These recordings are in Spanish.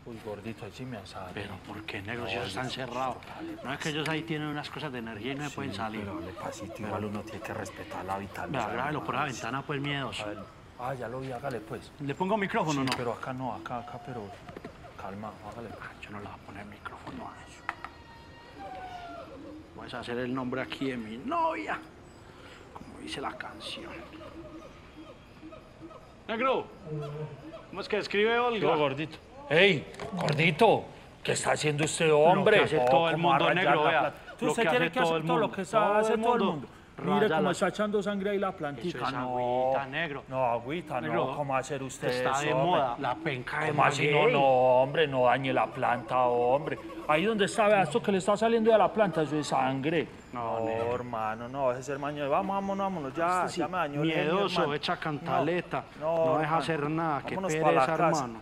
Uy, gordito, ahí sí me asale. Pero ¿por qué, negro? Si ellos están cerrados. No es que ellos ahí tienen unas cosas de energía y no se pueden salir. Pero le pasito, igual uno tiene que respetar la vitalidad. Vea, grábelo por la ventana, pues, miedoso. Ya lo vi, hágale, pues. ¿Le pongo micrófono o no? Pero acá no, acá, pero calma, hágale. Yo no le voy a poner micrófono a eso. Voy a hacer el nombre aquí de mi novia, como dice la canción. Negro, ¿cómo es que escribe Olga? Yo, gordito. ¡Ey, gordito! ¿Qué está haciendo usted, hombre? Lo que hace todo el mundo, negro, vea. Usted tiene que hacer todo lo que hace todo el mundo. Mire cómo está echando sangre ahí la plantica. Eso es agüita, negro. No, agüita, negro, no. ¿Cómo va a hacer usted eso, está de moda, la penca de ¿Cómo así? No, hombre, no dañe la planta, hombre. Ahí donde está, vea, esto que le está saliendo de la planta, eso es sangre. No, hermano, no, ese es el maño. Vámonos, ya, sí, ya me dañó. Miedoso, echa cantaleta, no deja hacer nada, qué pereza, hermano.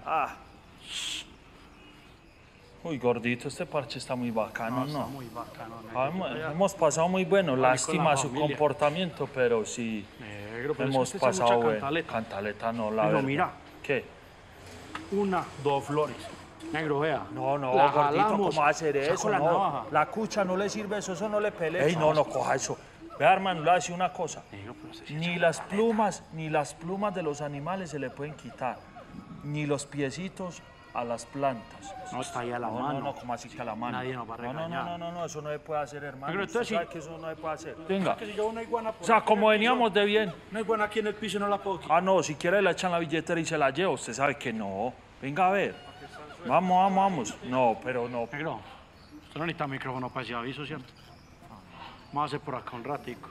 Uy, gordito, este parche está muy bacano, ¿no? Está muy bacano, hemos pasado muy bueno, lástima su comportamiento, pero sí, negro, pero hemos pasado bueno. Cantaleta no, la verdad. Mira. ¿Qué? 1, 2 flores. Negro, vea. No, gordito, ¿cómo va a hacer eso? La navaja. La cucha no le sirve eso no le pelea. Ey, no, coja eso. Vea, hermano, le voy a decir una cosa. Negro, ni las plumas de los animales se le pueden quitar, ni los piecitos a las plantas. No, está ahí a la mano. No, ¿cómo así que a la mano? Nadie nos va a regañar. No, eso no se puede hacer, hermano. Pero entonces ¿Sabe que eso no se puede hacer? Venga. Que si yo una iguana O sea, como veníamos de bien. Una iguana aquí en el piso no la puedo quitar. No, si quiere le echan la billetera y se la lleva. Usted sabe que no. Venga a ver. Vamos. No, pero no. Negro, usted no necesita micrófono para ese aviso, ¿cierto? Vamos a hacer por acá un ratico.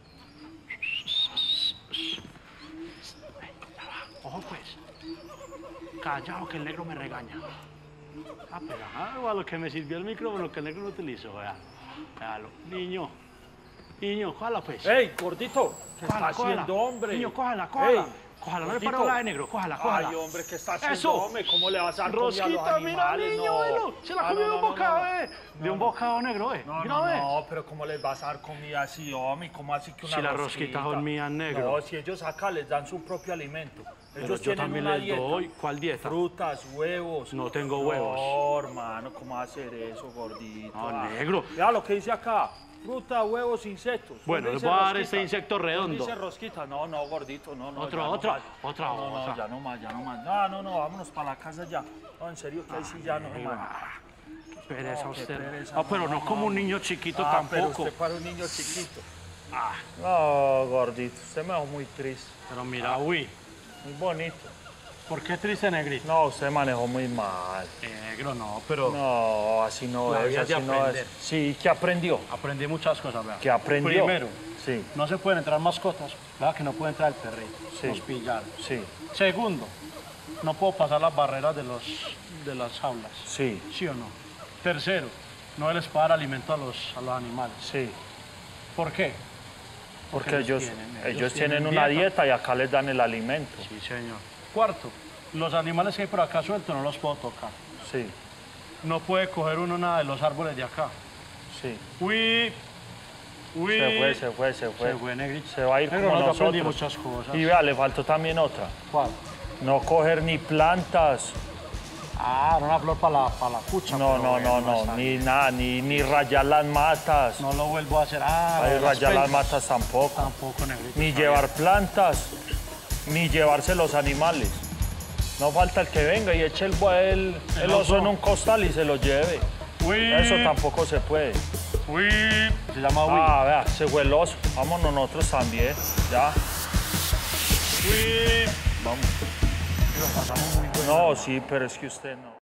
Ojo, pues. Callado que el negro me regaña. Pero a lo que me sirvió el micrófono que el negro no utilizó, vea. Véalo. Niño, cójala, pues. ¡Ey, gordito! ¿Qué está haciendo, hombre? Niño, cójala. Cójala, no le paro la de negro, cójala. Ay, hombre, ¿qué está haciendo, hombre? ¿Cómo le vas a dar comida a los Rosquita, mira, animales? niño, bueno, se la comió de un bocado, de un bocado negro, No, pero ¿cómo les vas a dar comida así, hombre? ¿Cómo así que una rosquita? Si las rosquitas son mías, negro. No, si ellos acá les dan su propio alimento. Ellos yo también les doy. ¿Cuál dieta? Frutas, huevos. No tengo huevos. No, hermano, ¿cómo va a hacer eso, gordito? No, negro. Vea lo que dice acá. Fruta, huevos, insectos. Bueno, les voy a dar este insecto redondo. Dice rosquita. No, gordito, no. Otra. No, ya no más. No, vámonos para la casa ya. No, en serio, que ahí sí ya no, hermano. Qué pereza usted. Pero no como un niño chiquito tampoco. Pero usted para un niño chiquito. No, gordito, usted me dejó muy triste. Pero mira, muy bonito. ¿Por qué triste, negrito? No, usted manejó muy mal. Negro, no, pero... No, así no es, así no es. Sí, ¿qué aprendió? Aprendí muchas cosas, ¿verdad? ¿Qué aprendió? Primero, sí, no se pueden entrar mascotas, ¿verdad? Que no puede entrar el perrito. Sí. Nos pillaron. sí, Segundo, no puedo pasar las barreras de las jaulas. sí, ¿Sí o no? Tercero, no les puedo dar alimento a los animales. sí. ¿Por qué? Porque ellos tienen una dieta y acá les dan el alimento. Sí, señor. Cuarto, los animales que hay por acá sueltos no los puedo tocar. Sí, No puede coger uno nada de los árboles de acá. sí. Uy. Se fue. Se fue, negrito. Se va a ir Negro, como nosotros aprendí nosotros. muchas cosas. Y vea, le faltó también otra. ¿Cuál? No coger ni plantas. Una flor para la cucha. No, ni nada, ni rayar las matas. No lo vuelvo a hacer. Rayar las matas tampoco. Tampoco, negrito. Ni llevar plantas, ni llevarse los animales. No falta el que venga y eche el oso en un costal y se lo lleve. Eso tampoco se puede. Se llama vea, se fue el oso. Vámonos nosotros también, ya. Vamos. No, sí, pero es que usted no.